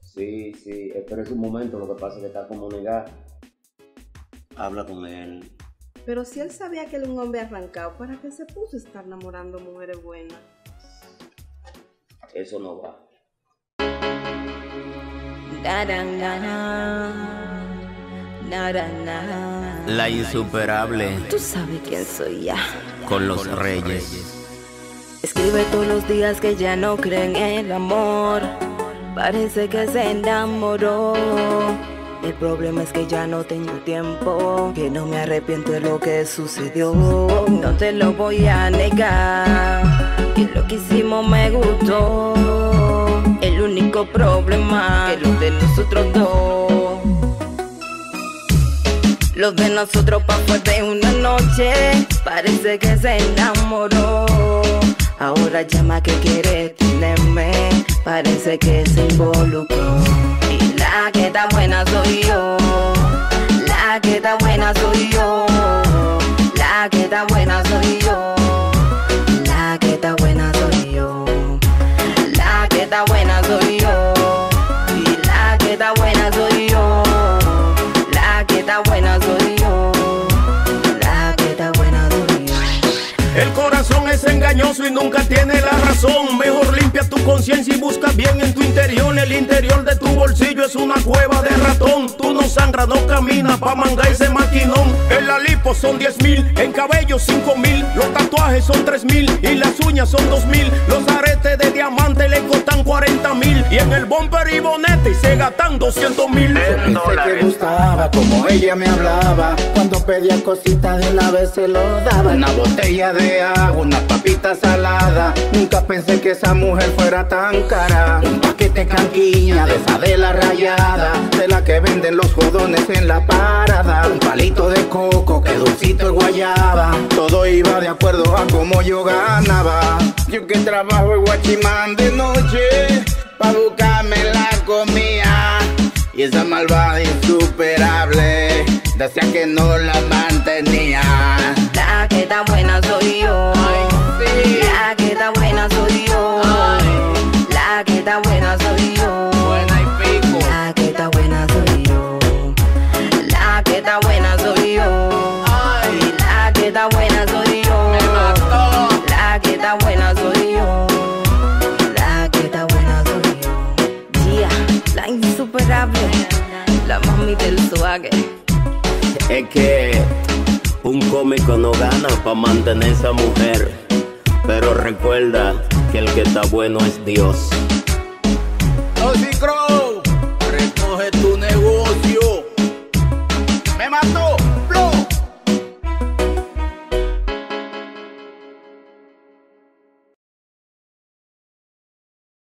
Sí, sí, espera un momento, lo que pasa es que está como negado. Habla con él. Pero si él sabía que él era un hombre arrancado, ¿para qué se puso a estar enamorando mujeres buenas? Eso no va. La insuperable. Tú sabes quién soy ya. Con los reyes. Escribe todos los días que ya no creen en el amor. Parece que se enamoró. El problema es que ya no tengo tiempo, que no me arrepiento de lo que sucedió. No te lo voy a negar, que lo que hicimos me gustó. El único problema es lo de nosotros dos. Lo de nosotros pasó de una noche, parece que se enamoró. Ahora llama que quiere tenerme, parece que se involucró. Y la que está buena soy yo, la que está buena soy yo, la que está buena soy yo, la que está buena soy yo, la que está buena soy yo, y la que está buena soy yo, la que está buena soy yo, la que está buena soy yo. El corazón es engañoso y nunca tiene la razón. Mejor limpia tu conciencia y busca bien en tu interior. El interior de tu bolsillo es una cueva de ratón. Tú no sangras, no caminas pa' mangar ese maquinón. En la lipo son 10,000, en cabello 5,000. Los tatuajes son 3,000 y las uñas son 2,000. Los aretes de diamante le costan 40,000. Y en el bumper y bonete se gastan 200,000. Pensé que gustaba como ella me hablaba. Cuando pedía cositas de una vez se lo daba. Una botella de agua, una papita salada. Nunca pensé que esa mujer fuera tan cara. Un paquete canquiña de esa de la rayada, de la que venden los jodones en la parada. Un palito de coco, que dulcito es guayaba. Todo iba de acuerdo a como yo ganaba. Yo que trabajo en guachimán de noche, pa' buscarme la comida. Y esa malvada insuperable decía que no la mantenía. La que está buena soy yo, sí. La que está buena soy yo, la que está buena soy yo, Buena y pico. la que está buena soy yo, la que está buena soy yo, la que está buena soy yo, la que está buena soy yo, la que está buena soy yo. Yeah, la insuperable, la mami del swagger. Es que un cómico no gana pa' mantener esa mujer. Pero recuerda que el que está bueno es Dios.